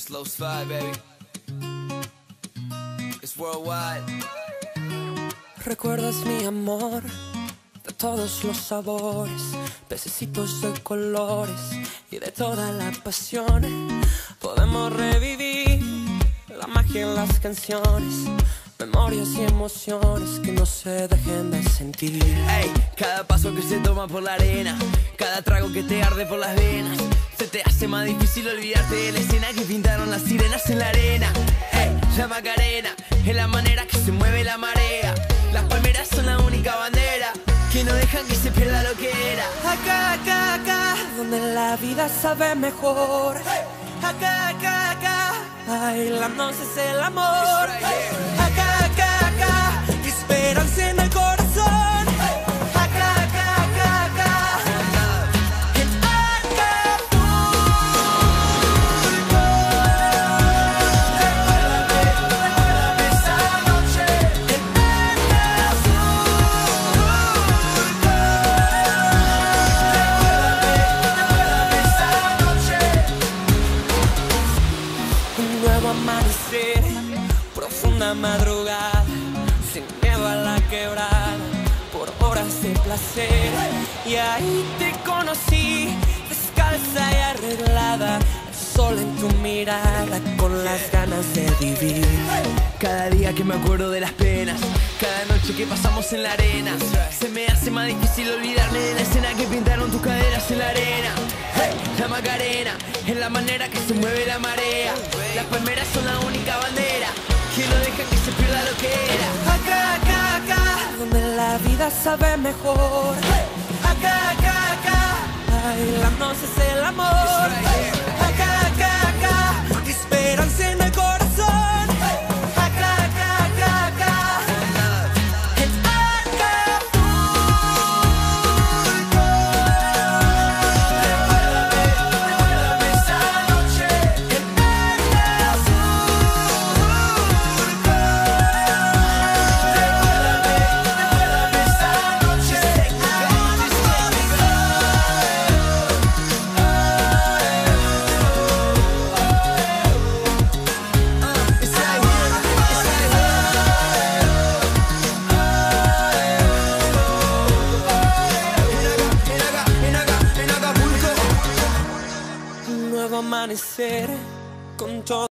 It's Low Slide, baby. It's worldwide. ¿Recuerdas mi amor? De todos los sabores, pececitos de colores y de toda la pasión. Podemos revivir la magia en las canciones, memorias y emociones que no se dejen de sentir. Ey, cada paso que se toma por la arena, cada trago que te arde por las venas, se te hace más difícil olvidarte de la escena que pintaron las sirenas en la arena. Ey, la Macarena es la manera que se mueve la marea. Las palmeras son la única bandera que no dejan que se pierda lo que era. Acá, acá, acá, donde la vida sabe mejor. Acá, acá, acá, bailando es el amor. Acá, acá, acá, esperanza en el corazón. Acá, acá, acá, acá, en Acapulco. Recuérdame esa noche en Recuérdame esa noche. Un nuevo amanecer, profunda madrugada, sin miedo a la quebrada, por horas de placer. Y ahí te conocí, descalza y arreglada, el sol en tu mirada, con las ganas de vivir. Cada día que me acuerdo de las penas, cada noche que pasamos en la arena, se me hace más difícil olvidarme de la escena que pintaron tus caderas en la arena. Hey, la Macarena es la manera que se mueve la marea. Las palmeras son la única bandera que no deja que se pierda lo que era. Acá, acá, acá, donde la vida sabe mejor. Acá, acá, acá, bailando es el amor.